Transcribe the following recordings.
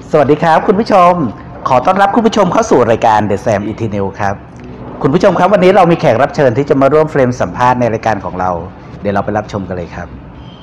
สวัสดีครับคุณผู้ชมขอต้อนรับคุณผู้ชมเข้าสู่รายการ The Sam Eternal ครับคุณผู้ชมครับวันนี้เรามีแขกรับเชิญที่จะมาร่วมเฟรมสัมภาษณ์ในรายการของเราเดี๋ยวเราไปรับชมกันเลยครับ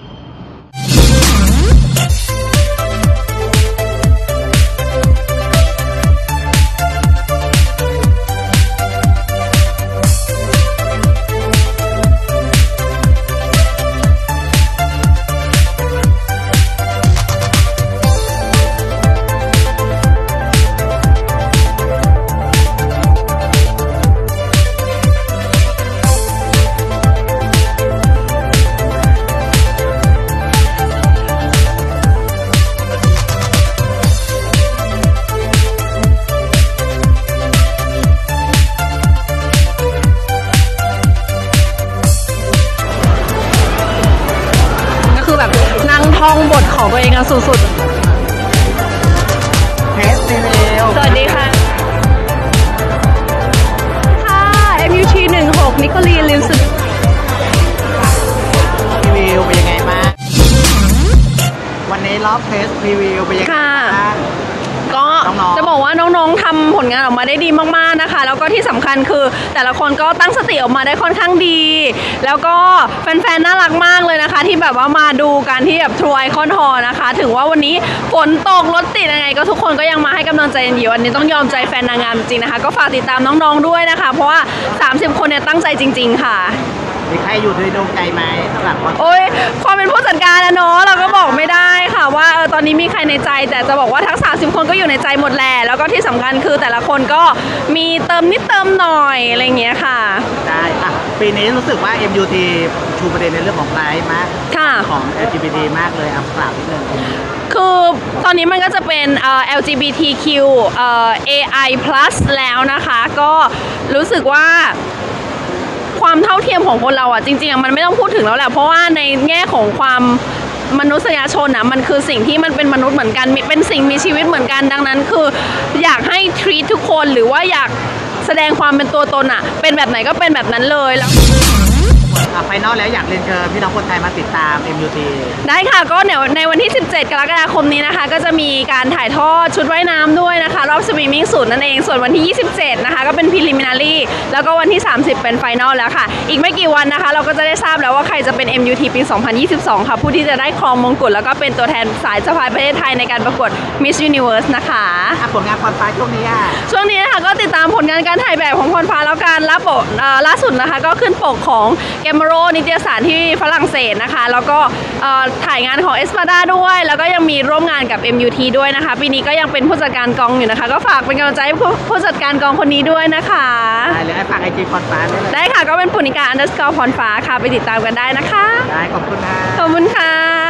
ท่องบทของตัวเองอะสุดๆเทสรีวิวสวัสดีค่ะMUT 16นิโคลีลินส์รีวิวเป็นยังไงบ้างวันนี้รอบเทสรีวิวเป็นยังไงบ้างก็จะบอกว่าน้องๆทำผลงานออกมาได้ดีมากๆนะคะแล้วก็ที่สำคัญคือแต่ละคนก็ตั้งสติออกมาได้ค่อนข้างดีแล้วก็แฟนๆน่ารักมากเลยนะคะที่แบบว่ามาดูกันที่แบบทรูไอคอนฮอลนะคะถึงว่าวันนี้ฝนตกรถติดยังไงก็ทุกคนก็ยังมาให้กำลังใจกันอยู่วันนี้ต้องยอมใจแฟนนางงามจริงนะคะก็ฝากติดตามน้องๆด้วยนะคะเพราะว่า30คนเนี่ยตั้งใจจริงๆค่ะมีใครอยู่ในดวงใจไหมสำหรับโอ้ยความเป็นผู้จัดการนะเนาะเราก็บอกไม่ได้ค่ะว่าตอนนี้มีใครในใจแต่จะบอกว่าทั้ง30คนก็อยู่ในใจหมดแหละแล้วก็ที่สำคัญคือแต่ละคนก็มีเติมนิดเติมหน่อยอะไรเงี้ยค่ะได้ค่ะปีนี้รู้สึกว่า MUT ชูประเด็นในเรื่องของไลฟ์มากของ LGBT มากเลยกล่าวนิดนึงคือตอนนี้มันก็จะเป็นLGBTQ AI+ แล้วนะคะก็รู้สึกว่าความเท่าเทียมของคนเราอ่ะจริงๆมันไม่ต้องพูดถึงแล้วแหละเพราะว่าในแง่ของความมนุษยชนอ่ะมันคือสิ่งที่มันเป็นมนุษย์เหมือนกันเป็นสิ่งมีชีวิตเหมือนกันดังนั้นคืออยากให้ treat ทุกคนหรือว่าอยากแสดงความเป็นตัวตนอ่ะเป็นแบบไหนก็เป็นแบบนั้นเลยแล้วไฟนอลแล้วอยากเรียนเชิญพี่น้องคนไทยมาติดตาม MUT ได้ค่ะก็เดี๋ยวในวันที่17กรกฎาคมนี้นะคะก็จะมีการถ่ายทอดชุดว่ายน้ำด้วยนะคะรอบสวิมมิ่งสูตรนั่นเองส่วนวันที่27นะคะก็เป็น preliminary แล้วก็วันที่30เป็นไฟนอลแล้วค่ะอีกไม่กี่วันนะคะเราก็จะได้ทราบแล้วว่าใครจะเป็น MUT ปี 2022 ค่ะผู้ที่จะได้ครองมงกุฎแล้วก็เป็นตัวแทนสายสะพายประเทศไทยในการประกวด Miss Universe นะคะผลงานพรฟ้าช่วงนี้นะคะก็ติดตามผลงานการถ่ายแบบของพรฟ้าแล้วกันล่าสุดนะคะก็ขึ้นปกของแกมโรนิตยสารที่ฝรั่งเศสนะคะแล้วก็ถ่ายงานของเอสปาด้าด้วยแล้วก็ยังมีร่วมงานกับ MUT ด้วยนะคะปีนี้ก็ยังเป็นผู้จัดการกองอยู่นะคะก็ฝากเป็นกำลังใจให้ผู้จัดการกองคนนี้ด้วยนะคะได้เลยฝากIG พรฟ้าได้ค่ะก็เป็นปุณิกา_พรฟ้าค่ะไปติดตามกันได้นะคะได้ขอบคุณค่ะขอบคุณค่ะ